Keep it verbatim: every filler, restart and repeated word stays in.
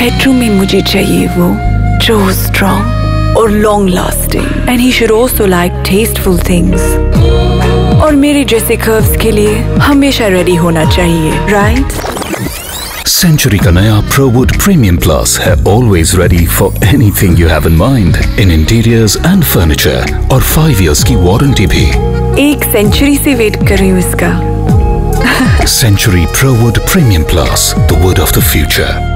Bedroom में मुझे चाहिए वो जो स्ट्रॉन्ग और long lasting, and he should also like tasteful things. और मेरे जैसे कर्व्स के लिए हमेशा रेडी होना चाहिए, राइट? सेंचुरी का नया ProWood Premium Plus है always ready for anything you have in mind in interiors and furniture और five years की वारंटी भी। एक सेंचुरी से वेट कर रही हूँ इसका। Century ProWood Premium Plus, the wood of the future.